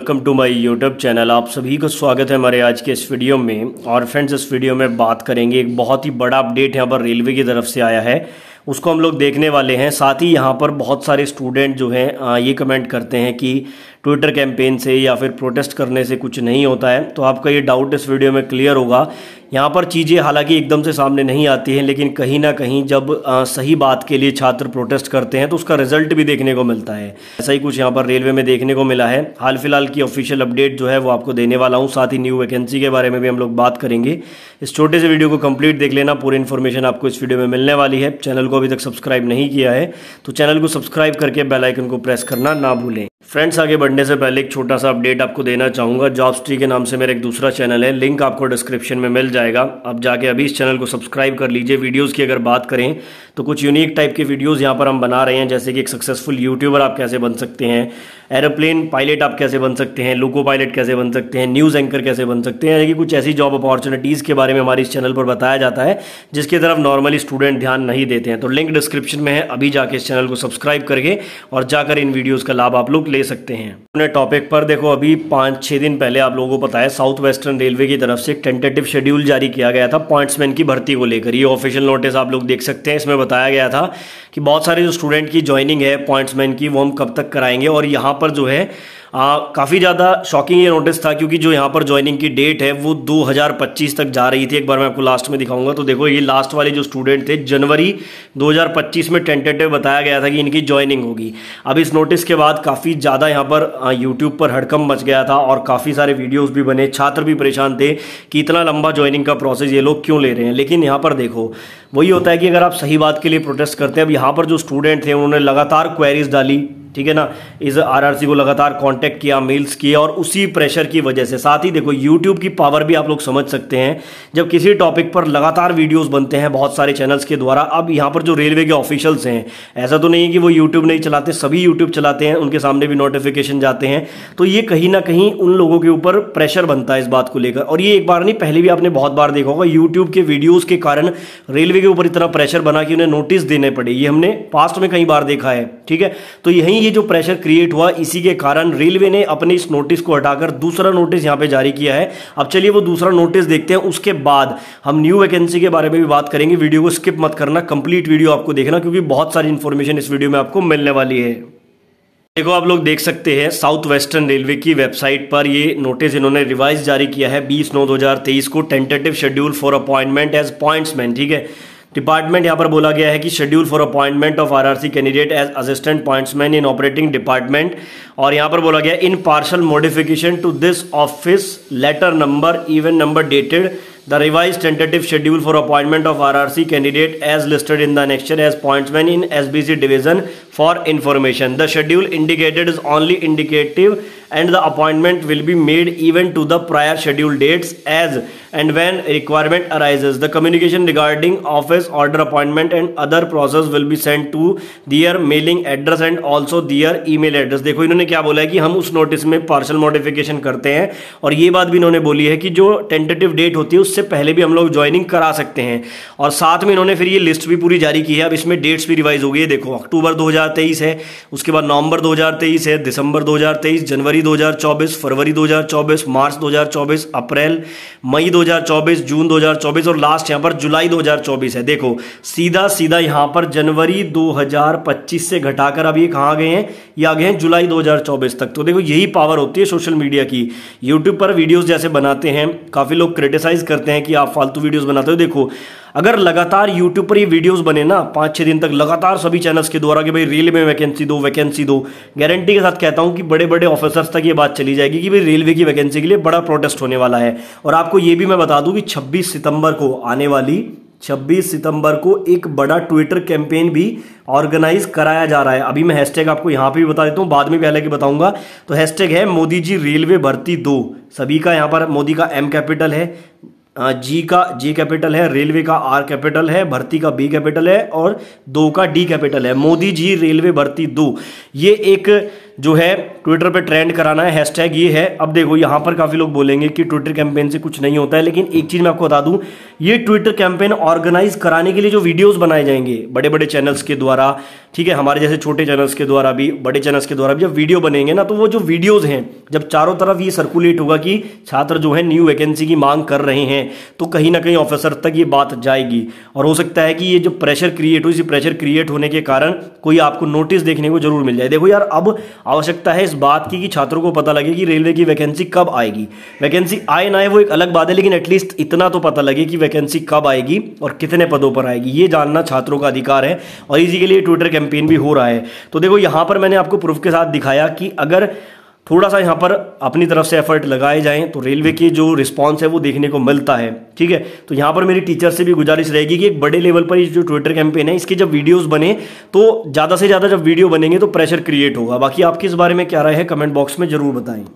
Welcome to my YouTube channel. आप सभी को स्वागत है हमारे आज के इस वीडियो में। और फ्रेंड्स, इस वीडियो में बात करेंगे एक बहुत ही बड़ा अपडेट यहाँ पर रेलवे की तरफ से आया है, उसको हम लोग देखने वाले हैं। साथ ही यहाँ पर बहुत सारे स्टूडेंट जो हैं ये कमेंट करते हैं कि ट्विटर कैंपेन से या फिर प्रोटेस्ट करने से कुछ नहीं होता है। तो आपका ये डाउट इस वीडियो में क्लियर होगा। यहाँ पर चीज़ें हालांकि एकदम से सामने नहीं आती हैं, लेकिन कहीं ना कहीं जब सही बात के लिए छात्र प्रोटेस्ट करते हैं तो उसका रिजल्ट भी देखने को मिलता है। ऐसा ही कुछ यहाँ पर रेलवे में देखने को मिला है। हाल फिलहाल की ऑफिशियल अपडेट जो है वो आपको देने वाला हूँ। साथ ही न्यू वैकेंसी के बारे में भी हम लोग बात करेंगे। इस छोटे से वीडियो को कंप्लीट देख लेना, पूरी इन्फॉर्मेशन आपको इस वीडियो में मिलने वाली है। चैनल को अभी तक सब्सक्राइब नहीं किया है तो चैनल को सब्सक्राइब करके बेल आइकन को प्रेस करना ना भूलें। फ्रेंड्स, आगे बढ़ने से पहले एक छोटा सा अपडेट आपको देना चाहूँगा। जॉब्स ट्री के नाम से मेरा एक दूसरा चैनल है, लिंक आपको डिस्क्रिप्शन में मिल जाएगा। आप जाके अभी इस चैनल को सब्सक्राइब कर लीजिए। वीडियोस की अगर बात करें तो कुछ यूनिक टाइप के वीडियोस यहाँ पर हम बना रहे हैं, जैसे कि एक सक्सेसफुल यूट्यूबर आप कैसे बन सकते हैं, एरोप्लेन पायलट आप कैसे बन सकते हैं, लोको पायलट कैसे बन सकते हैं, न्यूज़ एंकर कैसे बन सकते हैं, यानी कि कुछ ऐसी जॉब अपॉर्चुनिटीज़ के बारे में हमारे इस चैनल पर बताया जाता है जिसकी तरफ नॉर्मली स्टूडेंट ध्यान नहीं देते हैं। तो लिंक डिस्क्रिप्शन में है, अभी जाके इस चैनल को सब्सक्राइब करके और जाकर इन वीडियोज़ का लाभ आप लोग ले सकते हैं। अपने टॉपिक पर देखो, अभी 5-6 दिन पहले आप लोगों को पता है साउथ वेस्टर्न रेलवे की तरफ से एक टेंटेटिव शेड्यूल जारी किया गया था पॉइंट्समैन की भर्ती को लेकर। ये ऑफिशियल नोटिस आप लोग देख सकते हैं। इसमें बताया गया था कि बहुत सारे जो स्टूडेंट की ज्वाइनिंग है पॉइंट्समैन की वो हम कब तक कराएंगे। और यहाँ पर जो है काफ़ी ज़्यादा शॉकिंग ये नोटिस था, क्योंकि जो यहाँ पर ज्वाइनिंग की डेट है वो 2025 तक जा रही थी। एक बार मैं आपको लास्ट में दिखाऊंगा। तो देखो, ये लास्ट वाले जो स्टूडेंट थे जनवरी 2025 में टेंटेटिव बताया गया था कि इनकी ज्वाइनिंग होगी। अब इस नोटिस के बाद काफ़ी ज़्यादा यहाँ पर यूट्यूब पर हड़कंप मच गया था और काफ़ी सारे वीडियोज़ भी बने। छात्र भी परेशान थे कि इतना लंबा ज्वाइनिंग का प्रोसेस ये लोग क्यों ले रहे हैं। लेकिन यहाँ पर देखो, वही होता है कि अगर आप सही बात के लिए प्रोटेस्ट करते हैं। अब यहाँ पर जो स्टूडेंट थे उन्होंने लगातार क्वेरीज डाली, ठीक है ना, इस आरआरसी को लगातार कांटेक्ट किया, मेल्स किए, और उसी प्रेशर की वजह से। साथ ही देखो, यूट्यूब की पावर भी आप लोग समझ सकते हैं। जब किसी टॉपिक पर लगातार वीडियोस बनते हैं बहुत सारे चैनल्स के द्वारा। अब यहाँ पर जो रेलवे के ऑफिशियल्स हैं, ऐसा तो नहीं है कि वो यूट्यूब नहीं चलाते, सभी यूट्यूब चलाते हैं, उनके सामने भी नोटिफिकेशन जाते हैं। तो ये कहीं ना कहीं उन लोगों के ऊपर प्रेशर बनता है इस बात को लेकर। और ये एक बार नहीं, पहले भी आपने बहुत बार देखा होगा, यूट्यूब के वीडियोज़ के कारण रेलवे के ऊपर इतना प्रेशर बना कि उन्हें नोटिस देने पड़े। ये हमने पास्ट में कई बार देखा है, ठीक है। तो यही ये जो प्रेशर क्रिएट हुआ, इसी के कारण रेलवे ने अपने इस नोटिस को हटाकर दूसरा नोटिस यहां पे जारी किया है। अब चलिए वो दूसरा नोटिस देखते हैं, उसके बाद हम न्यू वैकेंसी के बारे में भी बात करेंगे। वीडियो को स्किप मत करना, कंप्लीट वीडियो आपको देखना, क्योंकि बहुत सारी इंफॉर्मेशन इस वीडियो में आपको मिलने वाली है। देखो, आप लोग देख सकते हैं साउथ वेस्टर्न रेलवे की वेबसाइट पर ये नोटिस इन्होंने रिवाइज जारी किया है 20/9/2023 को। Tentative schedule for appointment as pointsman, ठीक है। डिपार्टमेंट यहाँ पर बोला गया है कि schedule for appointment of RRC candidate as assistant pointsman in operating department. और यहाँ पर बोला गया in partial modification to this office letter number even number dated the revised tentative schedule for appointment of RRC candidate as listed in the annexure as pointsman in SBC division for information. The schedule indicated is only indicative and the appointment will be made even to the prior schedule dates as and when requirement arises. The communication regarding office order appointment and other process will be sent to their mailing address and also their email address. देखो, इन्होंने क्या बोला है कि हम उस notice में partial modification करते हैं, और ये बात भी इन्होंने बोली है कि जो टेंटेटिव डेट होती है उससे पहले भी हम लोग ज्वाइनिंग करा सकते हैं। और साथ में इन्होंने फिर ये लिस्ट भी पूरी जारी की है। अब इसमें डेट्स भी रिवाइज हो गई है। देखो, अक्टूबर 2023 है, उसके बाद नवंबर 2023 है, दिसंबर 2023, जनवरी 2024, फरवरी 2024, मार्च 2024, अप्रैल, मई 2024, जून 2024 और लास्ट यहाँ पर जुलाई 2024 है। देखो, सीधा सीधा यहाँ पर जनवरी 2025 से घटाकर अब ये कहाँ गए हैं, ये आ गए हैं जुलाई 2024 तक। तो देखो, यही पावर होती है सोशल मीडिया की। यूट्यूब पर वीडियोस जैसे बनाते हैं, काफ़ी लोग क्रिटिसाइज करते हैं कि आप फालतू वीडियोस बनाते हो। देखो, अगर लगातार यूट्यूब पर ये वीडियोस बने ना 5-6 दिन तक लगातार सभी चैनल्स के द्वारा कि भाई रेलवे में वैकेंसी दो, वैकेंसी दो, गारंटी के साथ कहता हूं कि बड़े बड़े ऑफिसर्स तक ये बात चली जाएगी कि भाई रेलवे की वैकेंसी के लिए बड़ा प्रोटेस्ट होने वाला है। और आपको ये भी मैं बता दूं कि 26 सितंबर को आने वाली 26 सितंबर को एक बड़ा ट्विटर कैंपेन भी ऑर्गेनाइज कराया जा रहा है। अभी मैं हैशटैग आपको यहाँ पे भी बता देता हूँ, बाद में भी हालांकि बताऊंगा। तो हैशटैग है मोदी जी रेलवे भर्ती 2। सभी का यहाँ पर मोदी का M कैपिटल है, जी का J कैपिटल है, रेलवे का R कैपिटल है, भर्ती का B कैपिटल है और 2 का D कैपिटल है। मोदी जी रेलवे भर्ती 2, ये एक जो है ट्विटर पे ट्रेंड कराना है, हैशटैग ये है। अब देखो, यहाँ पर काफ़ी लोग बोलेंगे कि ट्विटर कैंपेन से कुछ नहीं होता है, लेकिन एक चीज़ मैं आपको बता दूं, ये ट्विटर कैंपेन ऑर्गेनाइज कराने के लिए जो वीडियोस बनाए जाएंगे बड़े बड़े चैनल्स के द्वारा, ठीक है, हमारे जैसे छोटे चैनल्स के द्वारा भी, बड़े चैनल्स के द्वारा भी जब वीडियो बनेंगे ना, तो वो जो वीडियोज़ हैं जब चारों तरफ ये सर्कुलेट होगा कि छात्र जो है न्यू वैकेंसी की मांग कर रहे हैं, तो कहीं ना कहीं ऑफिसर तक ये बात जाएगी। और हो सकता है कि ये जो प्रेशर क्रिएट हो, इसी प्रेशर क्रिएट होने के कारण कोई आपको नोटिस देखने को जरूर मिल जाए। देखो यार, अब आवश्यकता है इस बात की कि छात्रों को पता लगे कि रेलवे की वैकेंसी कब आएगी। वैकेंसी आए ना आए वो एक अलग बात है, लेकिन एटलीस्ट इतना तो पता लगे कि वैकेंसी कब आएगी और कितने पदों पर आएगी, ये जानना छात्रों का अधिकार है। और इसी के लिए ट्विटर कैंपेन भी हो रहा है। तो देखो यहाँ पर मैंने आपको प्रूफ के साथ दिखाया कि अगर थोड़ा सा यहाँ पर अपनी तरफ से एफर्ट लगाए जाएं तो रेलवे की जो रिस्पांस है वो देखने को मिलता है। ठीक है, तो यहाँ पर मेरी टीचर से भी गुजारिश रहेगी कि एक बड़े लेवल पर ये जो ट्विटर कैंपेन है इसकी जब वीडियोस बने तो ज़्यादा से ज़्यादा जब वीडियो बनेंगे तो प्रेशर क्रिएट होगा। बाकी आपकी इस बारे में क्या राय है, कमेंट बॉक्स में जरूर बताएं।